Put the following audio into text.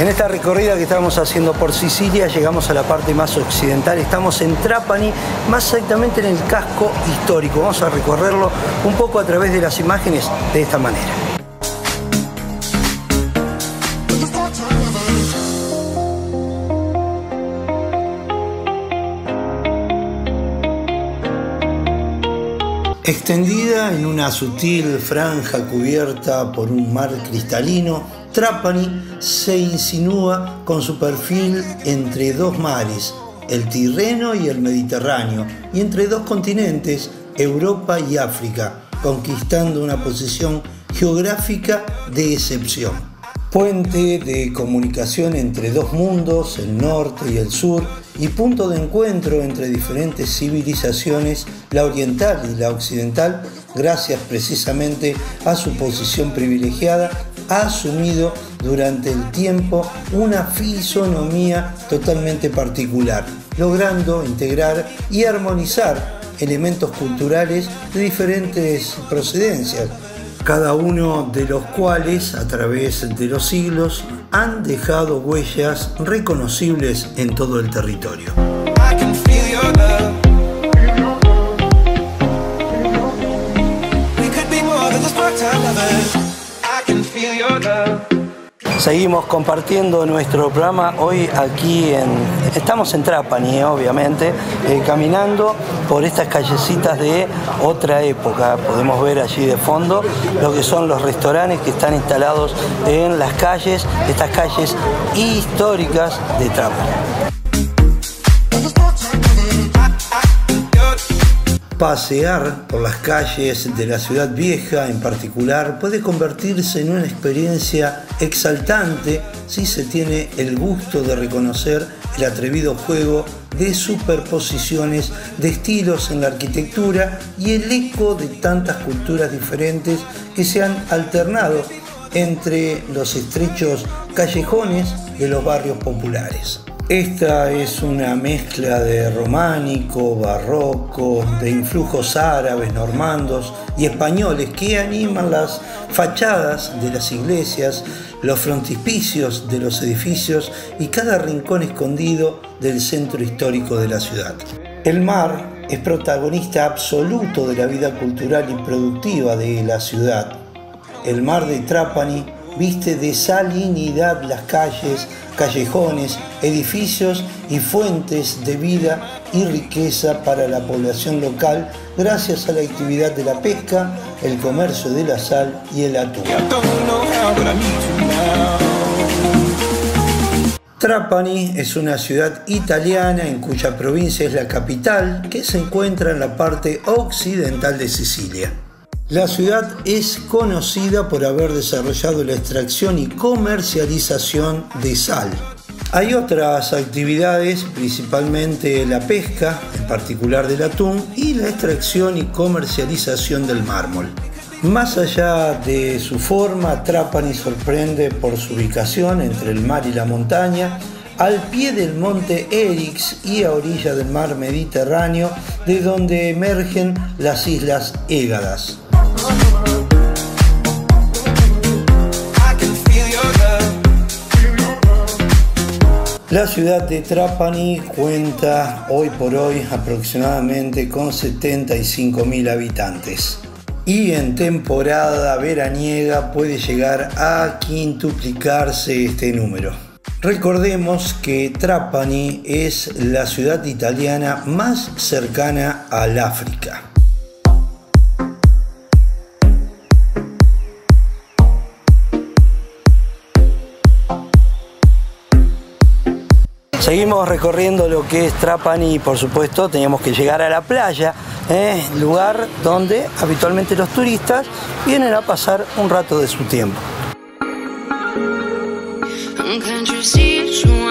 En esta recorrida que estamos haciendo por Sicilia llegamos a la parte más occidental, estamos en Trapani, más exactamente en el casco histórico. Vamos a recorrerlo un poco a través de las imágenes de esta manera. Extendida en una sutil franja cubierta por un mar cristalino, Trapani se insinúa con su perfil entre dos mares, el Tirreno y el Mediterráneo, y entre dos continentes, Europa y África, conquistando una posición geográfica de excepción. Puente de comunicación entre dos mundos, el norte y el sur, y punto de encuentro entre diferentes civilizaciones, la oriental y la occidental, gracias precisamente a su posición privilegiada, ha asumido durante el tiempo una fisonomía totalmente particular, logrando integrar y armonizar elementos culturales de diferentes procedencias, cada uno de los cuales, a través de los siglos, han dejado huellas reconocibles en todo el territorio. Seguimos compartiendo nuestro programa hoy aquí estamos en Trapani, obviamente, caminando por estas callecitas de otra época. Podemos ver allí de fondo lo que son los restaurantes que están instalados en las calles, estas calles históricas de Trapani. Pasear por las calles de la ciudad vieja en particular puede convertirse en una experiencia exaltante si se tiene el gusto de reconocer el atrevido juego de superposiciones de estilos en la arquitectura y el eco de tantas culturas diferentes que se han alternado entre los estrechos callejones de los barrios populares. Esta es una mezcla de románico, barroco, de influjos árabes, normandos y españoles que animan las fachadas de las iglesias, los frontispicios de los edificios y cada rincón escondido del centro histórico de la ciudad. El mar es protagonista absoluto de la vida cultural y productiva de la ciudad. El mar de Trapani viste de salinidad las calles, callejones, edificios y fuentes de vida y riqueza para la población local gracias a la actividad de la pesca, el comercio de la sal y el atún. Trapani es una ciudad italiana en cuya provincia es la capital, que se encuentra en la parte occidental de Sicilia. La ciudad es conocida por haber desarrollado la extracción y comercialización de sal. Hay otras actividades, principalmente la pesca, en particular del atún, y la extracción y comercialización del mármol. Más allá de su forma, Trapani sorprende por su ubicación entre el mar y la montaña, al pie del monte Erix y a orilla del mar Mediterráneo, de donde emergen las islas Égadas. La ciudad de Trapani cuenta hoy por hoy aproximadamente con 75.000 habitantes y en temporada veraniega puede llegar a quintuplicarse este número. Recordemos que Trapani es la ciudad italiana más cercana al África. Seguimos recorriendo lo que es Trapani y por supuesto teníamos que llegar a la playa, lugar donde habitualmente los turistas vienen a pasar un rato de su tiempo. Can't you see